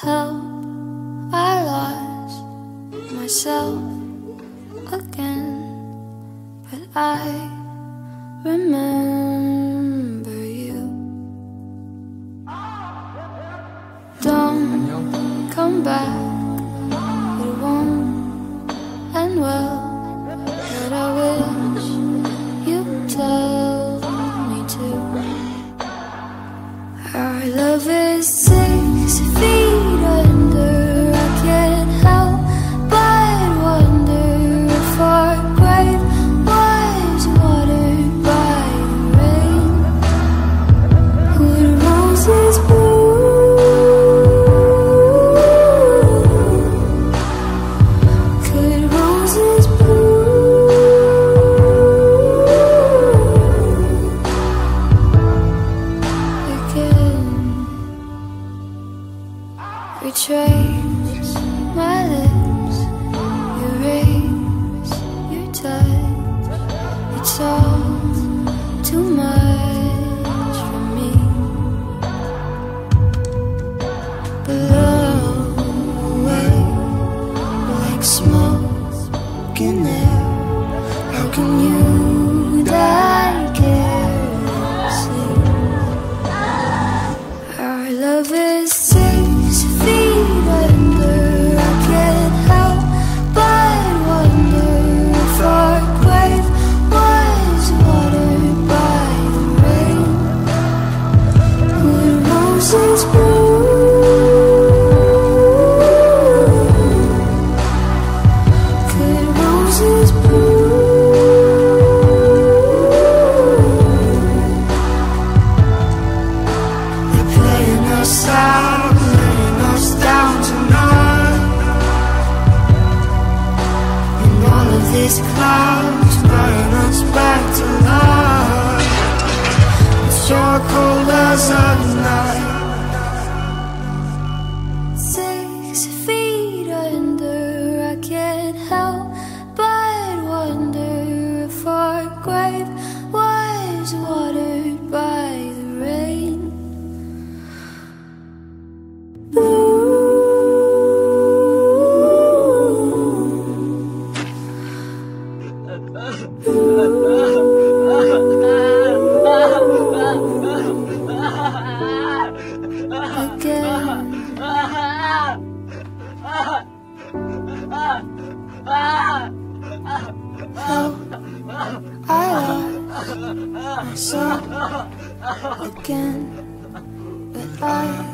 help, I lost myself again, but I remember you. Don't come back, it won't end well, but I wish you'd tell me to. Our love is 6 feet under. I can't help but wonder if our grave was watered by the rain. Would roses bloom? Could roses bloom again? Retrace my lips, erase your touch. It's all too much for me. Blow away like smoke in air. How can you die carelessly? Our love is 6 feet under. I can't help but wonder if our grave was watered by the rain. Would roses bloom? Could roses bloom? They're playing us out, laying us down tonight. And all of these clouds bring us back to life. It's charcoal as a night. 6 feet under. I can't help but wonder if our grave was watered by the rain. I lost myself again, but I